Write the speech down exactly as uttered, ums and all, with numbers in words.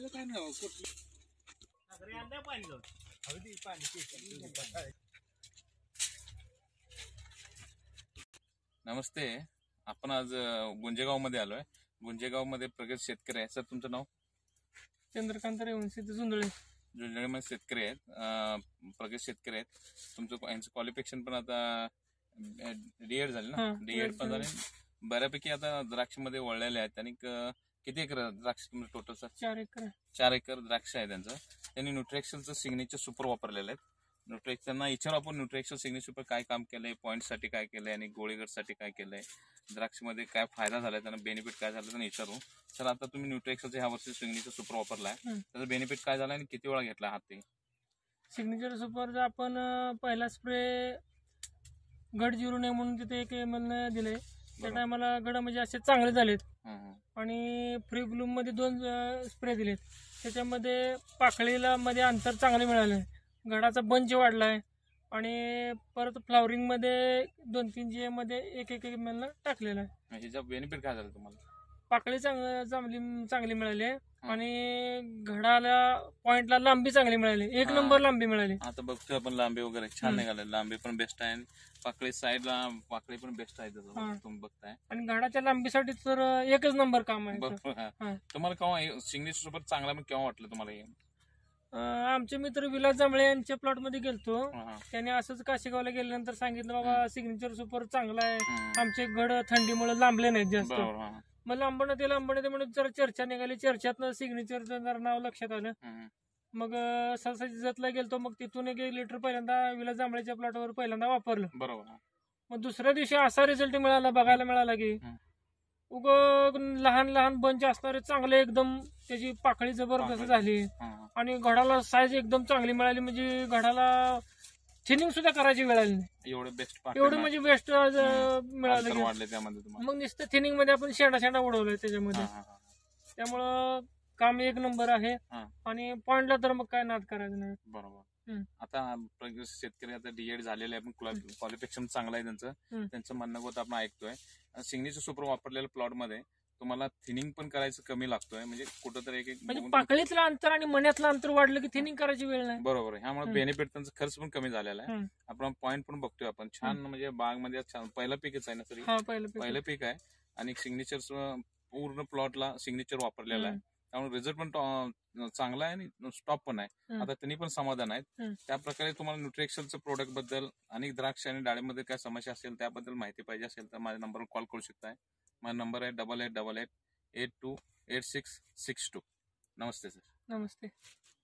नमस्ते, आपण आज गुंजेगाव मध्ये आलोय. गुंजेगाव मध्ये प्रगत शेतकरी आहे. सर तुमचं नाव? चंद्रकांत रेवणसिद्ध झुंजळे. जुंजळेमध्ये शेतकरी आहेत, प्रगत शेतकरी आहेत. तुमचं यांचं क्वालिफिकेशन पण आता डीएड झालं ना? डीएड पण झाले, बऱ्यापैकी आता द्राक्षमध्ये वळलेले आहेत. आणि किती एकर द्राक्ष टोटल? सर चार एकर चार एकर द्राक्ष आहे त्यांचं. त्यांनी न्यूट्रिएक्सलचं सिग्नेचर सुपर वापरलेलं आहे. न्यूट्रिएक्स त्यांना विचारू आपण न्यूट्रिएक्सल सिग्नेचर सुपर काय काम केलंय, पॉईंटसाठी काय केलंय आणि गोळीगडसाठी काय केलंय, द्राक्षमध्ये काय फायदा झालाय, त्यांना बेनिफिट काय झालं त्यांना विचारू. सर आता तुम्ही न्यूट्रिएक्सलचं ह्या वर्षी सिग्नेचर सुपर वापरलाय, त्याचा बेनिफिट काय झालाय आणि किती वेळा घेतला हात? ते सिग्नेचर सुपरचा आपण पहिला स्प्रे गड जिरू नये म्हणून तिथे एक एम एल दिले. त्या टायमाला गड म्हणजे असे चांगले झालेत. आणि फ्री ब्लूम मध्ये दोन स्प्रे दिलेत. त्याच्यामध्ये पाकळीला मध्ये अंतर चांगले मिळाले, गडाचा बंच वाढलाय. आणि परत फ्लावरिंग मध्ये दोन तीन जी मध्ये एक एक एम एल टाकलेला आहे. ह्याचा बेनिफिट काय झालं तुम्हाला? पाकळी चांगली चांगली चांगली मिळाली आणि घडाला पॉइंटला लांबी चांगली मिळाली, एक नंबर लांबी मिळाली. आता बघतोय आपण लांबी वगैरे छान निघाले, लांबी पण बेस्ट आहे. पाकळी साईडला पाकळी पण बेस्ट आहे तुम्ही बघताय. आणि घडाच्या लांबीसाठी तर एकच नंबर काम आहे. तुम्हाला केव्हा सिग्नेचर सुपर चांगला केव्हा वाटलं तुम्हाला? आमचे मित्र विलास जांभळे यांच्या प्लॉट मध्ये गेलतो. त्याने असंच काशीगावला गेल्यानंतर सांगितलं बाबा सिग्नेचर सुपर चांगला आहे, आमचे घड थंडीमुळे लांबले नाहीत जास्त. मग लांबणं ते लांबणं ते म्हणून जरा चर्चा निघाली, चर्चेतनं सिग्नेचरचं जरा नाव लक्षात आलं. मग सहसा जतला गेलतो, मग तिथून एक लिटर पहिल्यांदा विलास जांभळेच्या प्लॉटवर पहिल्यांदा वापरलं. बरोबर. मग दुसऱ्या दिवशी असा रिझल्ट मिळाला, बघायला मिळाला की उग लहान लहान बंच असणारे चांगले एकदम, त्याची पाकळी जबरदस्त झाली. आणि घडाला साईज एकदम चांगली मिळाली, म्हणजे घडाला थिनिंग सुद्धा करायची वेळ आली नाही. एवढं बेस्ट एवढं म्हणजे बेस्ट मिळालं. मग नुसतं थिनिंग मध्ये आपण शेंडा शेंडा उडवलाय त्याच्यामध्ये. त्यामुळं काम एक नंबर आहे. आणि पॉइंटला तर मग काय नाद करायचं नाही. बरोबर. आता शेतकरी आता डीएड झालेले आहे, पण क्वालिफिकेशन चांगलं आहे त्यांचं. त्यांचं म्हणणं होतं आपण ऐकतोय. सिग्नेचर सुपर वापरलेल्या प्लॉट मध्ये तुम्हाला थिनिंग पण करायचं कमी लागतोय, म्हणजे कुठंतरी एक म्हणजे पाकळीतलं अंतर आणि मण्यातलं अंतर वाढलं की थिनिंग करायची वेळ नाही. बरोबर. ह्यामुळे बेनिफिट त्यांचा खर्च पण कमी झालेला आहे. आपण पॉईंट पण बघतोय आपण छान, म्हणजे बाग मध्ये छान पहिलं पीकच आहे ना तरी? पहिलं पीक आहे. आणि सिग्नेचर पूर्ण प्लॉटला सिग्नेचर वापरलेला आहे, त्यामुळे रिझल्ट पण चांगला आहे आणि स्टॉप पण आहे. आता त्यांनी पण समाधान आहेत. त्या प्रकारे तुम्हाला न्यूट्रिएक्सलचं प्रोडक्ट बद्दल आणि द्राक्ष आणि डाळीमध्ये काय समस्या असेल त्याबद्दल माहिती पाहिजे असेल तर माझ्या नंबरवर कॉल करू शकताय. माझा नंबर आहे double eight double eight eight two eight six six two. नमस्ते सर. नमस्ते.